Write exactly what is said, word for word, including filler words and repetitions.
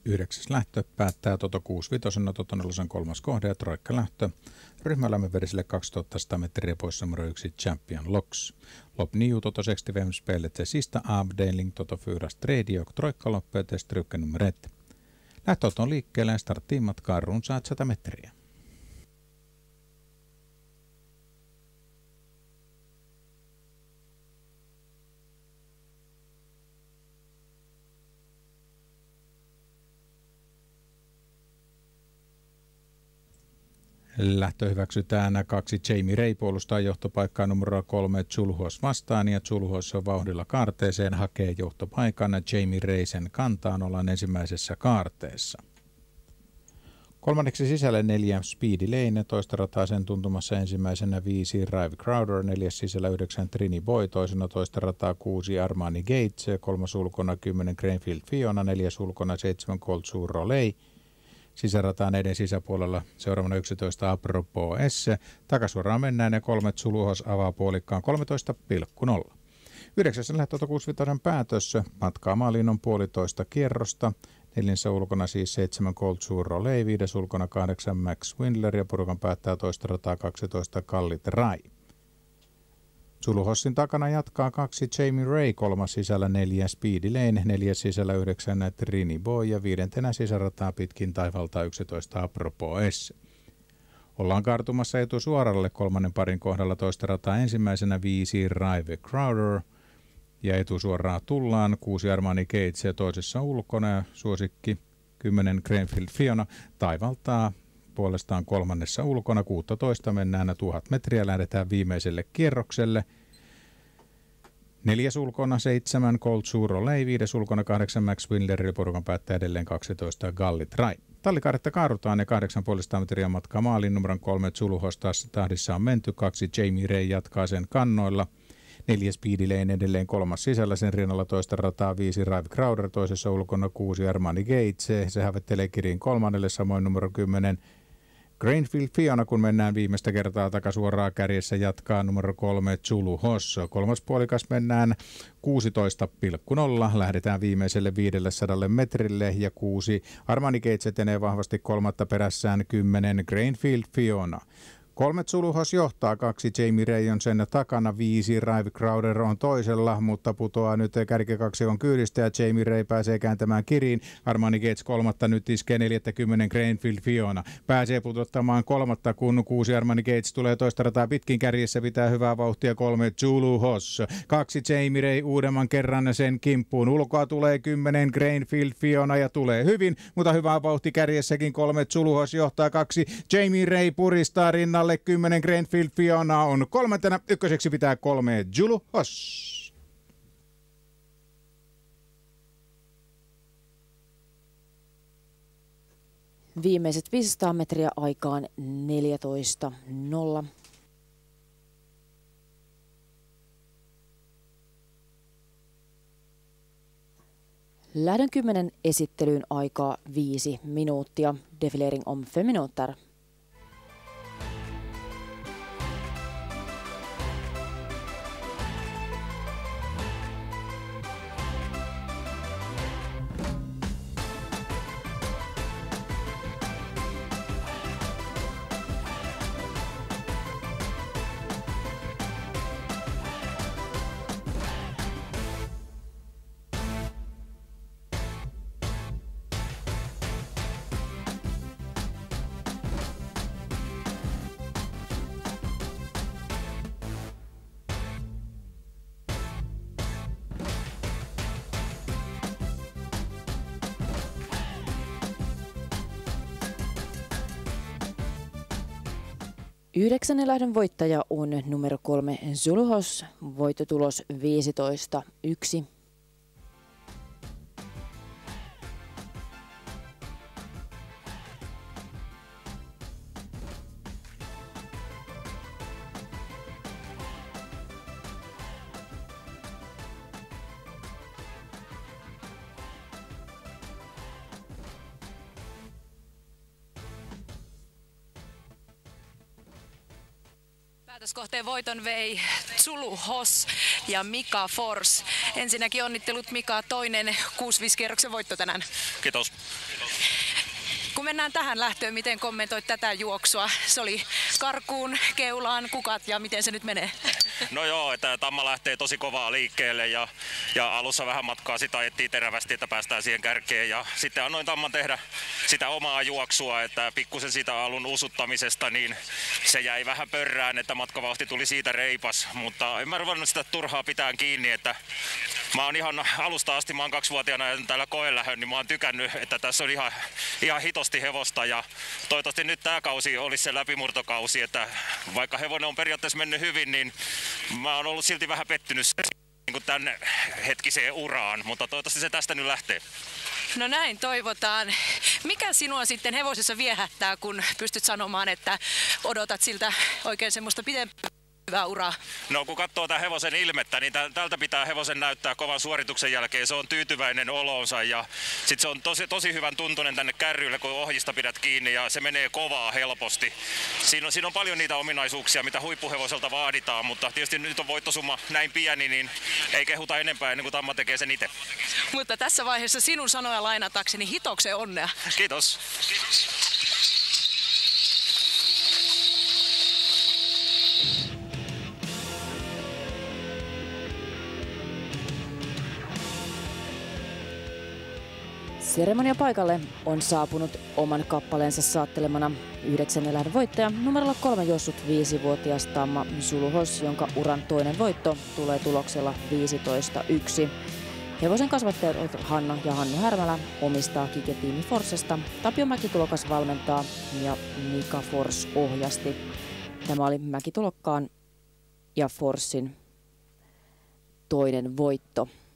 Yhdeksäs lähtö päättää Toto kuusi vitosen, Toto nelosen kolmas kohde ja troikka lähtö. Ryhmällä verisille kaksituhattasata metriä pois numero yksi Champion Locks. Lopp nio Toto sextiofem spelet till sista avdelning Toto fyra tredje och troikka loppet till strycke nummer ett. Lähtöt on liikkeelle ja starttiin matkaa runsaat sata metriä. Lähtö hyväksytään kaksi Jamie Ray puolustaa johtopaikkaa numero kolme Zulhos vastaan ja Zulhos on vauhdilla kaarteeseen, hakee johtopaikan Jamie Ray sen kantaan, ollaan ensimmäisessä kaarteessa. Kolmanneksi sisälle neljä Speedy Lane, toista rataa sen tuntumassa ensimmäisenä viisi Rive Crowder, neljäs sisällä yhdeksän Trini Boy, toisena toista rataa kuusi Armani Gates, kolmas ulkona kymmenen Greenfield Fiona, neljäs ulkona seitsemän Colt Surro Lay. Sisärataan eden sisäpuolella seuraavana yksitoista Apropos S. Takasuoraan mennään ja kolmet Zulhos avaa puolikkaan kolmetoista pilkku nolla. Yhdeksäs lähtö kuusi vitosen päätös. Matkaa maaliin on puolitoista kierrosta. Neljänsä ulkona siis seitsemän Colt Surro Lay, viides ulkona kahdeksan Max Windler ja porukan päättää toista rataa kaksitoista Kallit Rai. Zulhossin takana jatkaa kaksi Jamie Ray, kolmas sisällä neljä Speedy Lane, neljäs sisällä yhdeksän Trini Boy ja viidentenä sisärataa pitkin taivalta yksitoista Apropos S. Ollaan kaartumassa etusuoralle kolmannen parin kohdalla toista rataa ensimmäisenä viisi Rive Crowder ja etusuoraa tullaan kuusi Armani Gates ja toisessa ulkona ja suosikki kymmenen Greenfield Fiona taivaltaa puolestaan kolmannessa ulkona kuusitoista mennään tuhat metriä, lähdetään viimeiselle kierrokselle. Neljäs ulkona seitsemän Colt Surro Lay, viides ulkona kahdeksan Max Windler ja porukan päättää edelleen kaksitoista Gallit Rai. Tallikaaretta kaarutaan ja kahdeksan pilkku viisi metriä matkaa maaliin, numeron kolme Zulhos taas tahdissa on menty, kaksi Jamie Ray jatkaa sen kannoilla. Neljäs Speedy Lane edelleen kolmas sisällä, sen rinnalla toista rataa viisi Rive Crowder, toisessa ulkona kuusi Armani Gates, se hävettelee kiriin kolmannelle, samoin numero kymmenen Greenfield Fiona, kun mennään viimeistä kertaa takasuoraa kärjessä, jatkaa numero kolme Zulhos. Kolmas puolikas mennään kuusitoista pilkku nolla, lähdetään viimeiselle viidellesadalla metrille ja kuusi Armani Gates etenee vahvasti kolmatta perässään kymmenen Greenfield Fiona. Kolme Zulhos johtaa, kaksi Jamie Ray on sen takana, viisi Rive Crowder on toisella, mutta putoaa nyt kärkikaksikon kyydistä ja Jamie Ray pääsee kääntämään kiriin. Armani Gates kolmatta nyt iskee neljäkymmentä Greenfield Fiona. Pääsee putottamaan kolmatta, kun kuusi Armani Gates tulee toista rataa pitkin kärjessä, pitää hyvää vauhtia kolme Zulhos. Kaksi Jamie Ray uudemman kerran sen kimppuun. Ulkoa tulee kymmenen Greenfield Fiona ja tulee hyvin, mutta hyvää vauhti kärjessäkin kolme Zulhos johtaa, kaksi Jamie Ray puristaa rinnalle. kymmenen Greenfield Fiona on kolmantena, ykköseksi pitää kolme Zulhos. Viimeiset viisisataa metriä aikaan neljätoista nolla. Lähdön kymmenen esittelyyn aikaa viisi minuuttia. Defilering om fem minuter. Yhdeksännen lähdön voittaja on numero kolme Zulhos, voittotulos viisitoista yksi. Päätöskohteen voiton vei Zulu Hoss ja Mika Fors. Ensinnäkin onnittelut Mika, toinen kuusi viisi kierroksen voitto tänään. Kiitos. Kun mennään tähän lähtöön, miten kommentoit tätä juoksua? Se oli karkuun, keulaan, kukat ja miten se nyt menee? No joo, että Tamma lähtee tosi kovaa liikkeelle ja, ja alussa vähän matkaa sitä ajettiin terävästi, että päästään siihen kärkeen. Ja sitten annoin Tamman tehdä sitä omaa juoksua, että pikkusen siitä alun usuttamisesta, niin se jäi vähän pörrään, että matkavauhti tuli siitä reipas. Mutta en mä ruvennut sitä turhaa pitään kiinni, että mä oon ihan alusta asti, mä oon kaksivuotiaana ja täällä koelähön, niin mä oon tykännyt, että tässä on ihan, ihan hitosti hevosta ja toivottavasti nyt tää kausi olisi se läpimurtokausi, että vaikka hevonen on periaatteessa mennyt hyvin, niin mä oon ollut silti vähän pettynyt niin tänne hetkiseen uraan, mutta toivottavasti se tästä nyt lähtee. No näin toivotaan. Mikä sinua sitten hevosessa viehättää, kun pystyt sanomaan, että odotat siltä oikein semmoista pidempää hyvää uraa? No kun katsoo tämän hevosen ilmettä, niin tältä pitää hevosen näyttää kovan suorituksen jälkeen. Se on tyytyväinen oloonsa ja sit se on tosi, tosi hyvän tuntunen tänne kärryille, kun ohjista pidät kiinni ja se menee kovaa helposti. Siinä on, siinä on paljon niitä ominaisuuksia, mitä huippuhevoselta vaaditaan, mutta tietysti nyt on voittosumma näin pieni, niin ei kehuta enempää ennen kuin Tamma tekee sen itse. Mutta tässä vaiheessa sinun sanoja lainatakseni hitoksen onnea. Kiitos. Seremonia paikalle on saapunut oman kappaleensa saattelemana yhdeksännen lähdön voittaja numerolla kolme juossut viisivuotias Tamma Zulu Hoss, jonka uran toinen voitto tulee tuloksella viisitoista yksi. Hevosen kasvattajat Hanna ja Hannu Härmälä omistaa Kike-tiimi Forsasta. Tapio Mäkitulokas valmentaa ja Mika Fors ohjasti. Tämä oli Mäkitulokkaan ja Forsin toinen voitto.